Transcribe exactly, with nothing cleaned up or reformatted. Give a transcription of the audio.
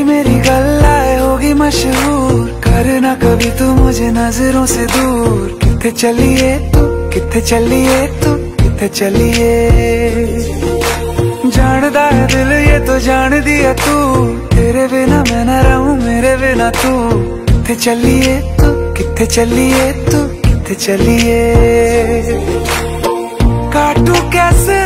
तेरी मेरी गल्लाए होगी मशहूर, करना कभी तू मुझे नजरों से दूर। किथे चलिए तू, किथे चलिए तू, किथे चलिए। जानदा है दिल ये तो जान दिया तू, तेरे बिना मैं न रहूं मेरे बिना तू। किथे चलिए तू, किथे चलिए तू, किथे चलिए। काटू कैसे